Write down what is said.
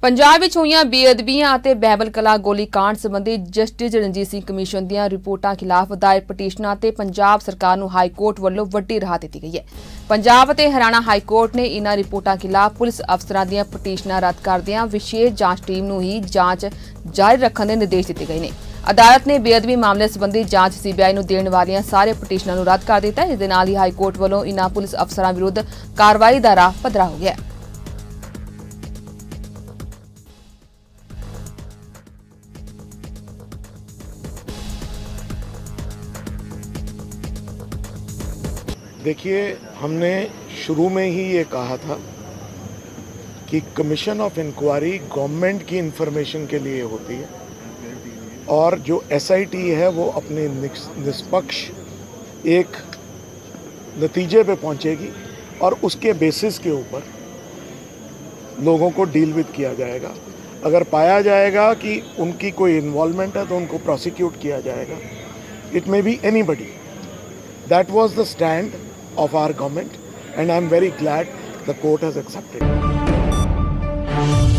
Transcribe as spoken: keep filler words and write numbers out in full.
पंजाब विच होईयां बेअदबियां ਅਤੇ ਬਹਿਬਲ ਕਲਾਂ ਗੋਲੀकांड संबंधी जस्टिस रणजीत सिंह कमीशन ਦੀਆਂ ਰਿਪੋਰਟਾਂ खिलाफ ਦਾਇਰ ਪਟੀਸ਼ਨਾਂ ਤੇ ਪੰਜਾਬ ਸਰਕਾਰ ਨੂੰ ਹਾਈ ਕੋਰਟ ਵੱਲੋਂ ਵੱਡੀ ਰਾਹਤ ਦਿੱਤੀ ਗਈ ਹੈ। ਪੰਜਾਬ ਅਤੇ ਹਰਿਆਣਾ ਹਾਈ ਕੋਰਟ ਨੇ ਇਨ੍ਹਾਂ ਰਿਪੋਰਟਾਂ ਖਿਲਾਫ ਪੁਲਿਸ ਅਫਸਰਾਂ ਦੀਆਂ ਪਟੀਸ਼ਨਾਂ ਰੱਦ ਕਰਦਿਆਂ ਵਿਸ਼ੇਸ਼ ਜਾਂਚ ਟੀਮ ਨੂੰ ਹੀ ਜਾਂਚ ਜਾਰੀ ਰੱਖਣ ਦੇ ਨਿਰਦੇਸ਼ ਦਿੱਤੇ ਗਏ ਨੇ। ਅਦਾਲਤ ਨੇ ਬੇਅਦਬੀ ਮਾਮਲੇ ਸੰਬੰਧੀ ਜਾਂਚ ਸੀਬੀਆਈ ਨੂੰ ਦੇਣ ਵਾਲੀਆਂ ਸਾਰੇ ਪਟੀਸ਼ਨਾਂ ਨੂੰ ਰੱਦ ਕਰ ਦਿੱਤਾ। ਇਸ ਦੇ ਨਾਲ ਹੀ ਹਾਈ ਕੋਰਟ ਵੱਲੋਂ ਇਨ੍ਹਾਂ ਪੁਲਿਸ ਅਫਸਰਾਂ ਵਿਰੁੱਧ ਕਾਰਵਾਈ ਦਾ ਰਾਹ ਪੱਧਰਾ ਹੋ ਗਿਆ। देखिए, हमने शुरू में ही ये कहा था कि कमीशन ऑफ इंक्वायरी गवर्नमेंट की इंफॉर्मेशन के लिए होती है और जो एसआईटी है वो अपने निष्पक्ष एक नतीजे पे पहुंचेगी और उसके बेसिस के ऊपर लोगों को डील विद किया जाएगा। अगर पाया जाएगा कि उनकी कोई इन्वॉल्वमेंट है तो उनको प्रोसिक्यूट किया जाएगा। It may be anybody. That was the stand of our government and I am very glad the court has accepted.